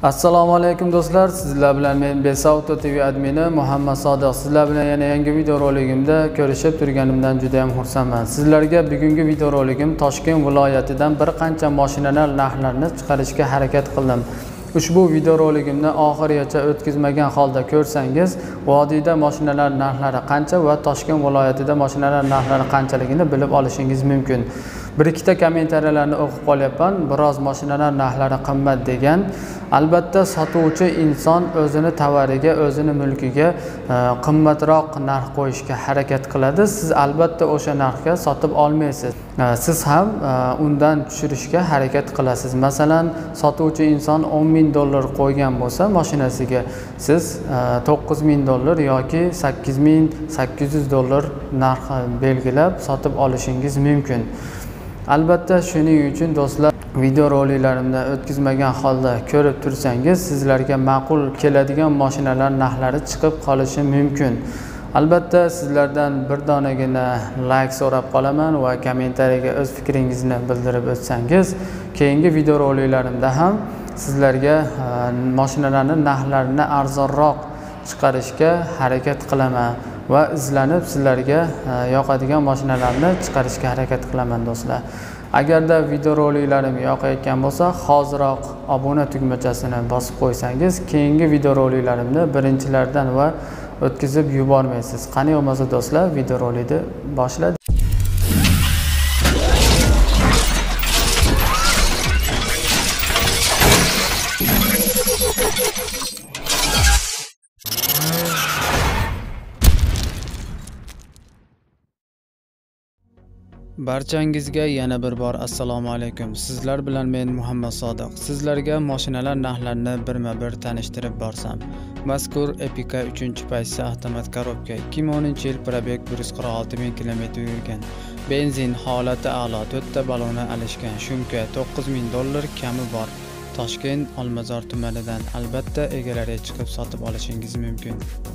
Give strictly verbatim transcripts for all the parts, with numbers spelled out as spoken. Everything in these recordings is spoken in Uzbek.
Assalomu alaykum do'stlar, sizlar bilan men Besauto T V admini Muhammad Sodiq. Sizlar bilan yana yangi video roligimda ko'rishib turganimdan juda ham xursandman. Sizlarga bugungi video roligim Toshkent viloyatidan bir qancha mashinalar narxlarini chiqarishga harakat qildim. Ushbu video roligimni oxirigacha o'tkazmagan holda ko'rsangiz, vodiyda mashinalar narxlari qancha va Toshkent viloyatida mashinalar narxlari qanchaligini bilib olishingiz mumkin. Bir ikkita kommentariyalarni o'qib qolyapman. Biroz mashinalar narxlari qimmat degan. Albatta sotuvchi inson o'zini tavariga, o'zini mulkiga qimmatroq narx qo'yishga harakat qiladi. Siz albatta o'sha narxga sotib olmaysiz. Siz ham undan tushirishga harakat qilasiz. Masalan, sotuvchi inson o'n ming dollar qo'ygan bo'lsa mashinasiga, siz to'qqiz ming dollar yoki sakkiz ming sakkiz yuz dollar narx belgilab sotib olishingiz mumkin. Albatta shuning uchun do'stlar, video roliklarimda o'tkazmagan holda ko'rib tursangiz, sizlarga ma'qul keladigan mashinalar narxlari chiqib qolishi mumkin. Albatta sizlardan bir donagina like so'rab qolaman va kommentariyaga o'z fikringizni bildirib o'tsangiz, keyingi video roliklarimda ham sizlarga mashinalarning narxlarini arzonroq chiqarishga harakat qilaman va izlanib sizlarga yoqadigan mashinalarni chiqarishga harakat qilaman do'stlar. Agarda video roliklarim yoqayotgan bo'lsa, hoziroq obuna tugmachasini bosib qo'ysangiz, keyingi video roliklarimni birinchilardan va o'tkazib yubormaysiz. Qani bo'lmasa do'stlar, video rolikni boshladik. Barchangizga yana bir bor assalomu alaykum. Sizlar bilan men Muhammad Sodiq. Sizlarga mashinalar narxlarini birma-bir tanishtirib borsam. Mazkur Epica uchinchi paysi avtomat korobka, ikki ming o'ninchi yil probeg bir yuz qirq olti ming kilometr yurgan. Benzin holati a'lo, to'rtta baloni alishgan. Shumka to'qqiz ming dollar kami bor. Toshkent Olmazor tumanidan albatta egalariga chiqib sotib olishingiz mumkin.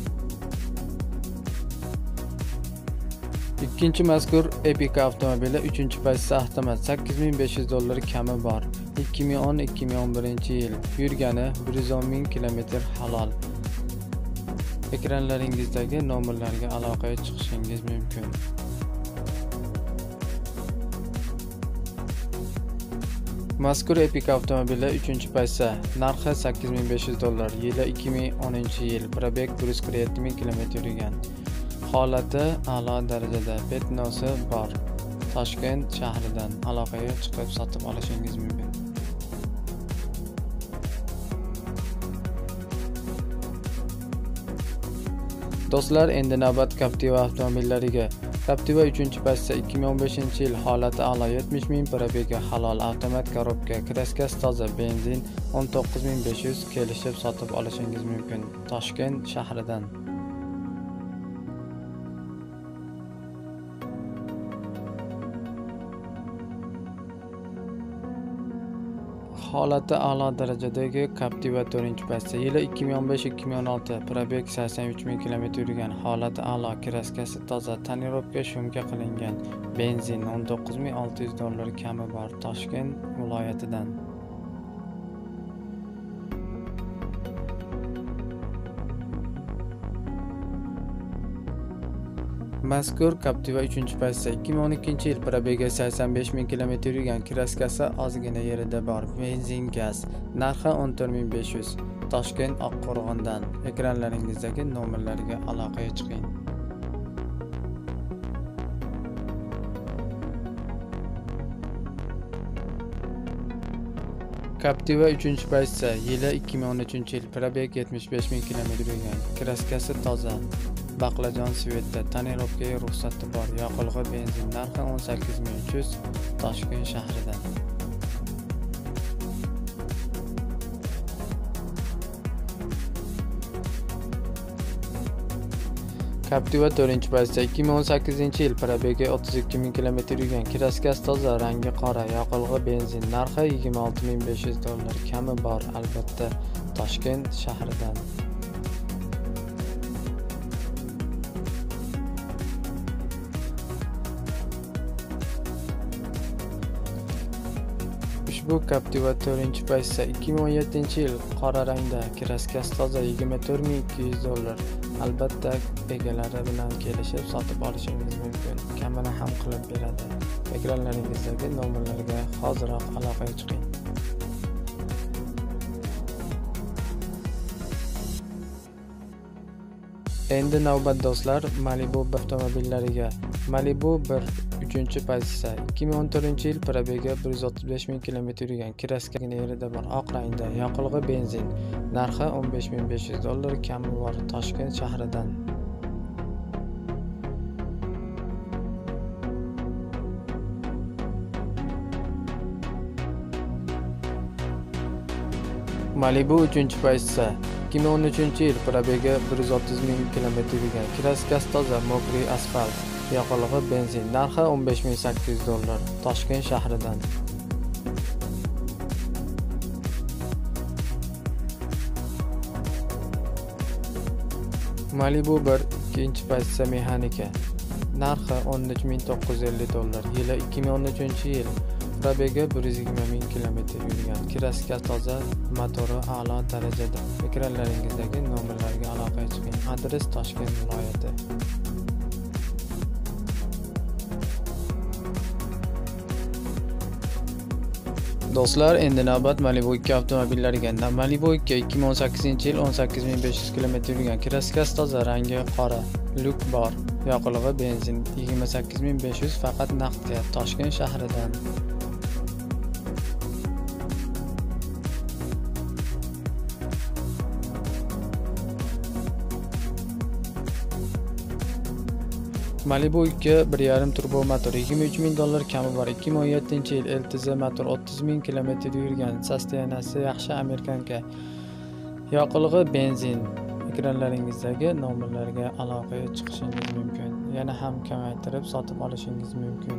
Ikkinchi mazkur Epica avtomobili uchinchi paysi avtomat, sakkiz ming besh yuz dollar kami bor. ikki ming o'n ikki ming o'n birinchi yil yurgani, bir yuz o'n ming kilometr halol. Ekranlaringizdagi nomerlarga aloqaga chiqishingiz mumkin. Mazkur Epica avtomobili uchinchi paysi, narxi sakkiz ming besh yuz dollar, yili ikki ming o'ninchi yil, probeg bir yuz qirq yetti ming kilometr yurgan. Holati a'lo darajada, petnosi bor. Toshkent shahridan aloqaga chiqib sotib olishingiz mumkin. Do'stlar, endi navbat Captiva avtomobillariga. Captiva uchinchi paysi, ikki ming o'n beshinchi yil, holati a'lo, yetmish ming probegi halol, avtomat korobka, kraskasi toza, benzin o'n to'qqiz ming besh yuz kelishib sotib olishingiz mumkin. Toshkent shahridan. Holati a'lo darajadagi Captiva to'rtinchi paysi, yili ikki ming o'n besh ikki ming o'n olti, probeg sakson uch ming kilometr yurgan. Holati a'lo, kraskasi toza, tonirovka shumka qilingan. Benzin o'n to'qqiz ming olti yuz dollar kami bor. Toshkent viloyatidan. Mazkur Captiva uchinchi paysi, ikki ming o'n ikkinchi yil, probegi sakson besh ming kilometr yurgan, kraskasi ozgina yerida bor. Benzin, gaz. Narxi o'n to'rt ming besh yuz. Toshkent Oqqo'rg'ondan. Ekranlaringizdagi nomerlarga aloqaga chiqing. Captiva uchinchi paysi, yili ikki ming o'n uchinchi yil, probeg yetmish besh ming kilometr yurgan, kraskasi toza. Baqlajon svetda, tonirovkaga ruxsati bor, yoqilg'i, benzin. Narxi o'n sakkiz ming uch yuz. Toshkent shahridan. Captiva to'rtinchi paysi, ikki ming o'n sakkizinchi yil, probegi o'ttiz ikki ming kilometr yurgan, kraskasi toza, rangi qora, yoqilg'i, benzin. Narxi yigirma olti ming besh yuz dollar kami bor, albatta Toshkent shahridan. Malibu Captiva to'rtinchi pozitsiya ikki ming o'n yettinchi yil qora rangda, kraskasi toza, yigirma to'rt ming ikki yuz dollar. Albatta egalari bilan kelishib sotib olishingiz mumkin. Kamini ham qilib beradi. Ekranlaringizdagi nomerlarga hoziroq aloqaga chiqing. Endi navbat do'stlar Malibu avtomobillariga. Malibu bir uchinchi pozitsiya ikki ming o'n to'rtinchi yil probegi bir yuz o'ttiz besh ming kilometr yurgan, kraska yerida bor, oq rangda, yoqilg'i benzin, narxi o'n besh ming besh yuz dollar, kami bor, Toshkent shahridan. Malibu uchinchi pozitsiya ikki ming o'n uchinchi yil probegi bir yuz o'ttiz ming kilometr yurgan, kraskasi toza, mokriy asfalt, yoqilg'i benzin, narxi o'n besh ming sakkiz yuz dollar, Toshkent shahridan. Malibu bir ikkinchi pozitsiya mexanika, narxi o'n uch ming to'qqiz yuz ellik dollar, yili ikki ming o'n uchinchi yil, probegi bir yuz yigirma ming kilometr yurgan, kraskasi toza, motori a'lo darajada. Ekranlaringizdagi nomerlarga aloqaga chiqing. Adres Toshkent viloyati. Do'stlar, endi navbat Malibu ikki avtomobillariga. Malibu ikki ikki ming o'n sakkizinchi yil o'n sakkiz ming besh yuz kilometr yurgan, kraskasi toza, rangi qora, lyuk bor, yoqilg'i benzin, yigirma sakkiz ming besh yuz faqat naqdga, Toshkent shahridan. Malibu ikki bir yarim turbo motor, yigirma uch ming dollar kami bor, ikki ming o'n yettinchi yil, L T Z motor, o'ttiz ming kilometr yurgan, sostenasi yaxshi amerikanka, yoqilg'i benzin. Ekranlaringizdagi nomerlarga aloqaga chiqishingiz mumkin. Yana ham kamaytirib sotib olishingiz mumkin.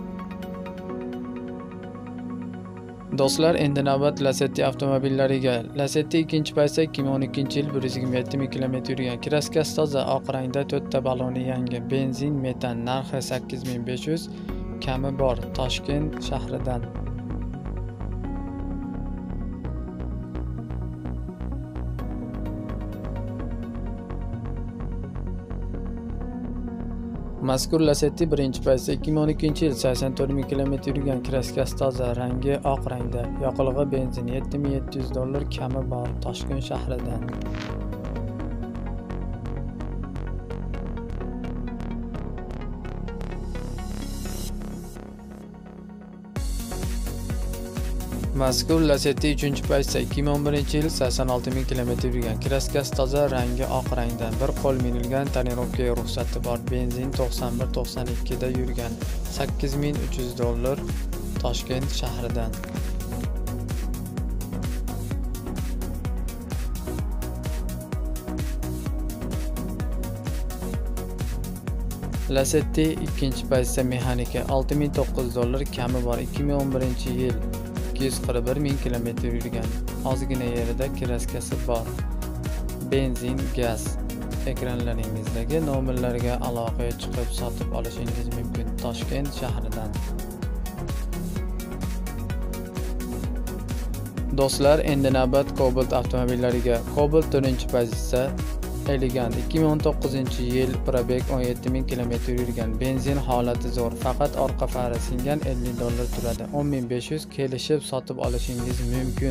Do'stlar, endi navbat Lacetti avtomobillariga. Lacetti ikkinchi pozitsiya ikki ming o'n ikkinchi yil bir yuz yigirma yetti ming kilometr yurgan, kraskasi toza, oq rangda, to'rtta baloni yangi, benzin, metan, narxi sakkiz ming besh yuz, kami bor, Toshkent shahridan. Mazkur Lacetti birinchi pozitsiya ikki ming o'n ikkinchi yil sakson to'rt ming kilometr yurgan, kraskasi toza, rangi oq rangda, yoqilg'i benzin, yetti ming yetti yuz dollar, kami bor, Toshkent shahridan. Mazkur Lacetti uchinchi pozitsiya ikki ming o'n birinchi yil sakson olti ming kilometr yurgan, kraskasi toza, rangi oq rangda, bir qo'l minilgan, tonirovkaga ruxsati bor, benzin to'qson bir to'qson ikki da yurgan, sakkiz ming uch yuz dollar, Toshkent shahridan. Lacetti ikkinchi pozitsiya mexanika, olti ming to'qqiz yuz dollar, kami bor, ikki ming o'n birinchi yil, ikki yuz qirq bir ming kilometr yurgan, ozgina yerida kraskasi bor, benzin, gaz. Ekranlaringizdagi nomerlarga aloqaga chiqib sotib olishingiz mumkin, Toshkent shahridan. Do'stlar, endi navbat Cobalt avtomobillariga. Cobalt to'rtinchi pozitsiya Elegant ikki ming o'n to'qqizinchi yil, probeg o'n yetti ming kilometr yurgan, benzin holati zo'r, faqat orqa fari singan, ellik dollar turadi, o'n ming besh yuz kelishib sotib olishingiz mumkin.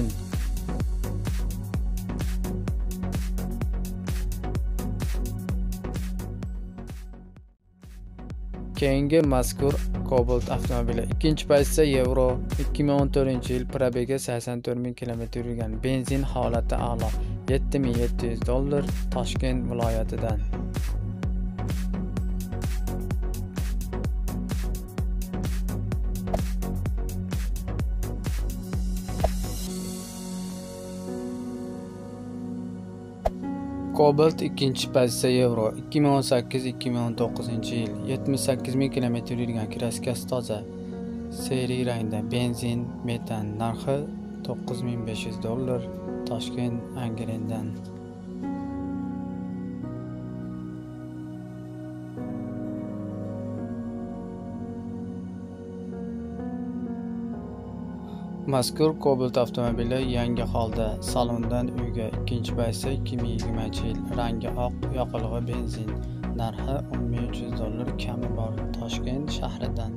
Keyingi mazkur Cobalt avtomobili ikkinchi pozitsiya Euro ikki ming o'n to'rtinchi yil, probegi sakson to'rt ming kilometr yurgan, benzin holati a'lo, yetti ming yetti yuz dollar, Toshkent viloyatidan. Cobalt ikkinchi pozitsiya Euro ikki ming o'n sakkiz ikki ming o'n to'qqizinchi yil, yetmish sakkiz ming kilometr yurgan, kraskasi toza, seri rangda, benzin, metan, narxi to'qqiz ming besh yuz dollar, Toshkent Angrendan. Mazkur Cobalt avtomobili yangi holda. Salondan uyga. Ikkinchi paysa ikki ming yigirmanchi yil. Rangi oq, yoqilg'i benzin. Narxi o'n ming uch yuz dollar kami bor. Toshkent shahridan.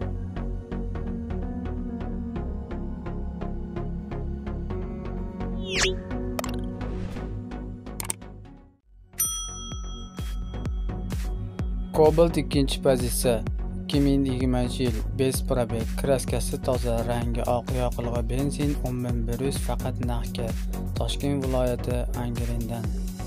Cobalt ikkinchi pozitsiya. ikki ming yigirmanchi yil. besh probeg. Kraskasi toza, rangi oq, yoqilg'i benzin o'n ming bir yuz faqat naqdga. Toshkent viloyati Angrendan.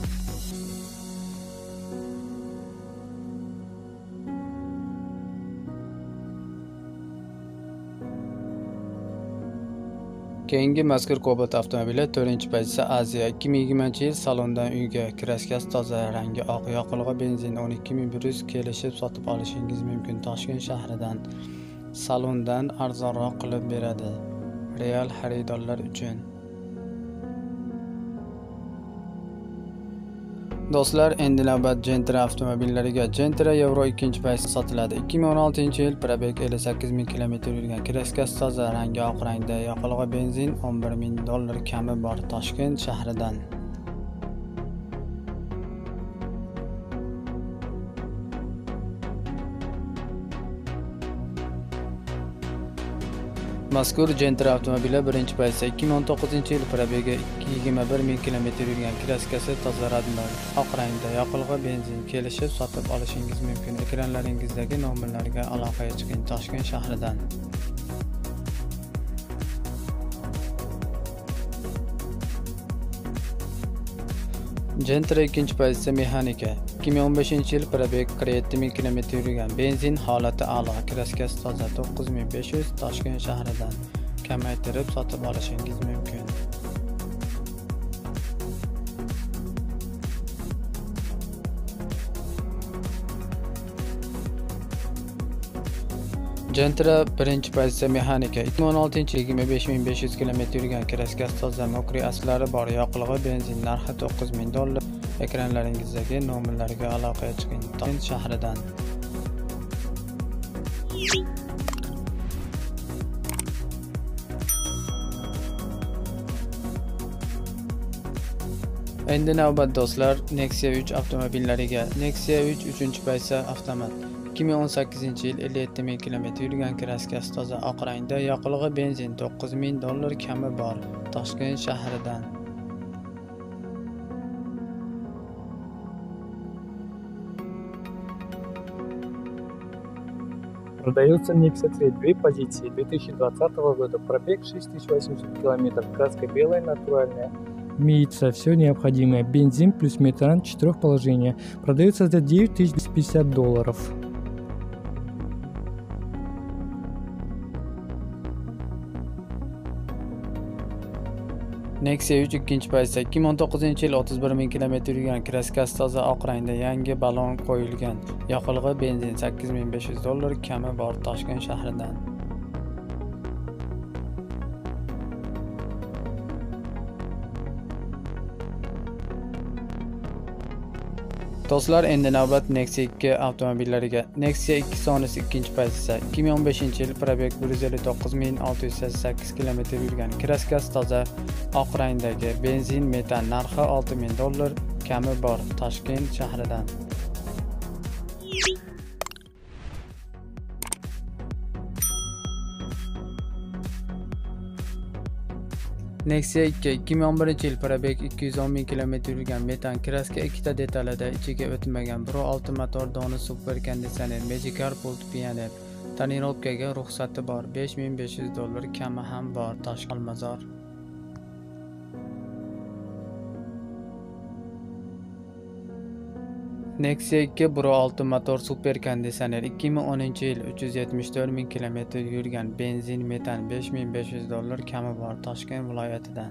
Keyingi mazkur Cobalt avtomobili to'rtinchi pozitsiya Aziya ikki ming yigirmanchi yil. Salondan uyga. Kraskasi toza, rangi oq, yoqilg'i benzin o'n ikki ming bir yuz kelishib sotib olishingiz mumkin. Toshkent shahridan. Salondan arzonroq qilib beradi. Real xaridorlar uchun. Do'stlar, endi navbat Gentra avtomobillariga. Gentra Yevro ikkinchi pozitsiya sotiladi. ikki ming o'n oltinchi yil. Probeg ellik sakkiz ming kilometr yurgan. Kraskasi toza, rangi oq rangda, yoqilg'i benzin o'n bir ming dollar kami bor. Toshkent shahridan. Mazkur Gentra avtomobili birinchi pozitsiya ikki ming o'n to'qqizinchi yil. Probegi yigirma bir ming kilometr yurgan. Kraskasi toza radmar, oq rangda, yoqilg'i benzin kelishib sotib olishingiz mumkin. Ekranlaringizdagi nomerlarga aloqaga chiqing. Toshkent shahridan. Gentra ikkinchi pozitsiya mexanika. ikki ming o'n beshinchi yil. Probeg qirq yetti ming kilometr yurgan. Benzin holati a'lo. Kraskasi toza to'qqiz ming besh yuz. Toshkent shahridan. Kamaytirib sotib olishingiz mumkin. Gentra birinchi pozitsiya mexanika. ikki ming o'n oltinchi yil. yigirma besh ming besh yuz kilometr yurgan. Kraskasi toza, mokri aslari bor. Yoqilg'i benzin narxi to'qqiz ming dollar. Ekranlaringizdagi nomerlarga aloqaga chiqing. Toshkent shahridan. Endi navbat do'stlar Nexia uch avtomobillariga. Nexia uch uchinchi pozitsiya avtomat. ikki ming o'n sakkizinchi yil. ellik yetti ming kilometr yurgan. Kraskasi toza, oq rangda, yoqilg'i benzin to'qqiz ming dollar kami bor. Toshkent shahridan. Продается Nexia три, две позиции, две тысячи двадцатого года, пробег шесть тысяч восемьсот километров, краска белая, натуральная, имеется все необходимое, бензин плюс метан, четырех положения, продается за девять тысяч двести пятьдесят долларов. Nexia uch ikkinchi pozitsiya ikki ming o'n to'qqizinchi yil. o'ttiz bir ming kilometr yurgan. Kraskasi toza, oq rangda, yangi balon qo'yilgan. Yoqilg'i benzin sakkiz ming besh yuz dollar kami bor. Toshkent shahridan. Do'stlar, endi navbat Nexia ikki avtomobillariga. Nexia ikki Sonus ikkinchi pozitsiya ikki ming o'n beshinchi yil. Probeg bir yuz ellik to'qqiz ming olti yuz sakson sakkiz kilometr yurgan. Kraskasi toza, oq rangdagi, benzin metan narxi olti ming dollar kami bor. Toshkent shahridan. Nexia ikki ikki ming o'n birinchi yil. Probeg ikki yuz o'n ming kilometr yurgan. Metan kraska ikkita detalida, ichiga o'tmagan. bir nuqta olti motor, doni super konditsioner, Magicar Pult Pioneer. Tonirovkaga ruxsati bor. besh ming besh yuz dollar kami ham bor. Toshkent Olmazor. Nexia ikki bir nuqta olti motor super konditsioner ikki ming o'ninchi yil. uch yuz yetmish to'rt ming kilometr yurgan. Benzin metan besh ming besh yuz dollar kami bor. Toshkent viloyatidan.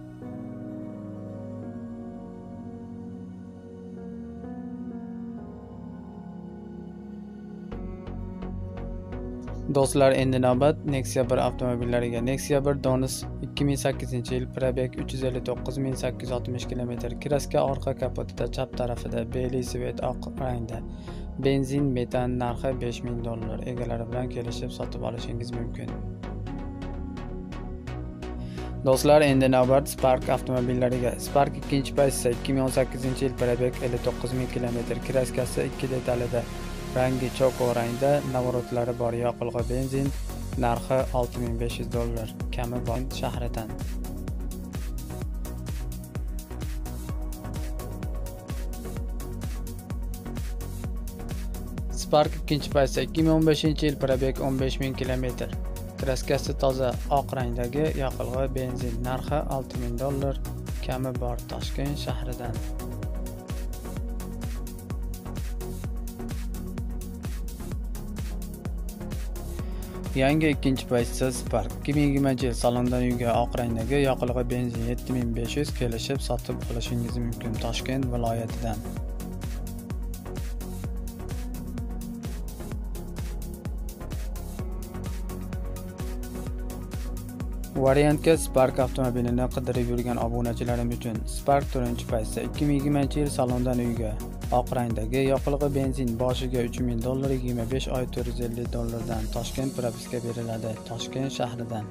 Do'stlar, endi navbat Nexia bir avtomobillariga. Nexia bir Donus ikki ming sakkizinchi yil. Probeg uch yuz ellik to'qqiz ming sakkiz yuz oltmish kilometr. Kraska orqa kapotida, chap tarafida, beli svet oq rangda. Benzin metan narxi besh ming dollar. Egalari bilan kelishib sotib olishingiz mumkin. Do'stlar, endi navbat Spark avtomobillariga. Spark ikkinchi pozitsiya ikki ming o'n sakkizinchi yil probeg ellik to'qqiz ming kilometr, kraskasi ikki detalida, rangi choko rangda, navorotlari bor, yoqilg'i benzin, narxi olti ming besh yuz dollar, kami bor shahridan. Spark ikkinchi pozitsiya ikki ming o'n beshinchi yil probeg o'n besh ming kilometr. Kraskasi toza oq rangdagi, yoqilg'i benzin, narxi olti ming dollar, kami bor Toshkent shahridan. Yangi ikkinchi pozitsiya Spark ikki ming yigirmanchi yil salondan uyga oq rangdagi, yoqilg'i benzin yetti ming besh yuz kelishib sotib olishingiz mumkin Toshkent viloyatidan. Variantga Spark avtomobilini qidirib yurgan obunachilarim uchun Spark to'rtinchi pozitsiya ikki ming yigirmanchi yil salondan uyga oq rangdagi, yoqilg'i benzin, boshiga uch ming dollar, yigirma besh oy to'rt yuz ellik dollardan Toshkent propiska beriladi Toshkent shahridan.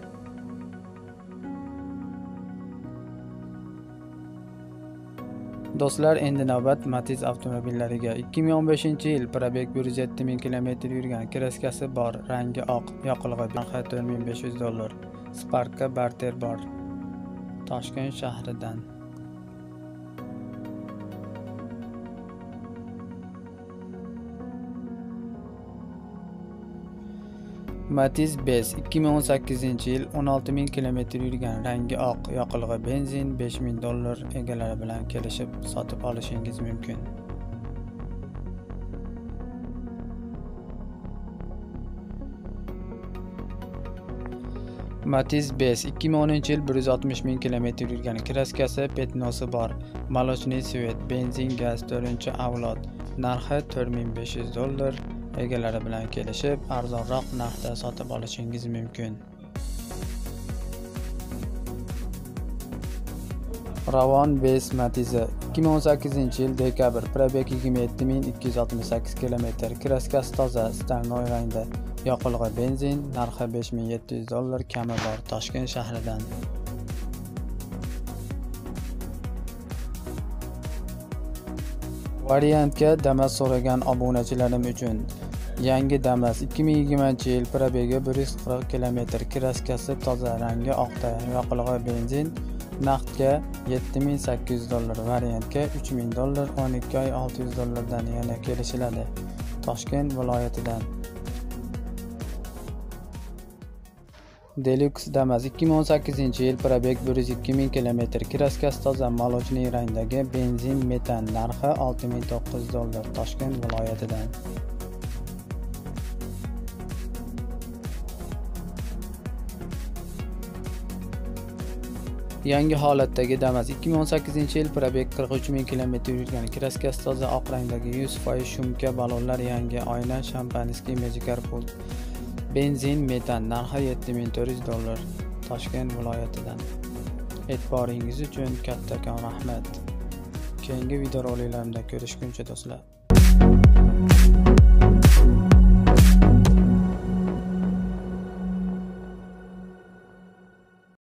Do'stlar, endi navbat Matiz avtomobillariga. ikki ming o'n beshinchi yil probeg bir yuz yetti ming kilometr yurgan, kraskasi bor, rangi oq, yoqilg'i narxi to'rt ming besh yuz dollar. Sparkka barter bor Toshkent shahridan. Matiz Bes ikki ming o'n sakkizinchi yil o'n olti ming kilometr yurgan, rangi oq, yoqilg'i benzin, besh ming dollar, egalari bilan kelishib sotib olishingiz mumkin. Matiz Bes ikki ming o'ninchi yil bir yuz oltmish ming kilometr yurgan, kraskasi petnosi bor, malochniy svet, benzin, gaz, to'rtinchi avlod, narxi to'rt ming besh yuz dollar, egalari bilan kelishib arzonroq narxda sotib olishingiz mumkin. Ravon Bes Matizi ikki ming o'n sakkizinchi yil dekabr, probeg yigirma yetti ming ikki yuz oltmish sakkiz kilometr, kraskasi toza, stanoy rangda, yoqilg'i benzin, narxi besh ming yetti yuz dollar, kami bor Toshkent shahridan. Variantga Damas so'ragan obunachilarim uchun yangi Damas ikki ming yigirmanchi yil probegi bir yuz qirq kilometr, kraskasi toza, rangi oqda, yoqilg'i benzin, naqdga yetti ming sakkiz yuz dollar, variantga uch ming dollar, o'n ikki oy olti yuz dollardan yana kelishiladi Toshkent viloyatidan. Deluxe Damas ikki ming o'n sakkizinchi yil probeg bir yuz ikki ming kilometr, kraskasi toza, malochniy rangdagi, benzin, metan, narxi olti ming to'qqiz yuz dollar Toshkent viloyatidan. Yangi holatdagi Damas ikki ming o'n sakkizinchi yil probeg qirq uch ming kilometr yurgan, kraskasi toza, oq rangdagi, yuz foiz shumka balonlar, yangi oyna, shampanskiy, mejigar pult, benzin, metan, narxi yetti ming to'rt yuz dollar Toshkent viloyatidan. E'tiboringiz uchun kattakon rahmat. Keyingi videoroliklarımda ko'rishguncha do'stlar.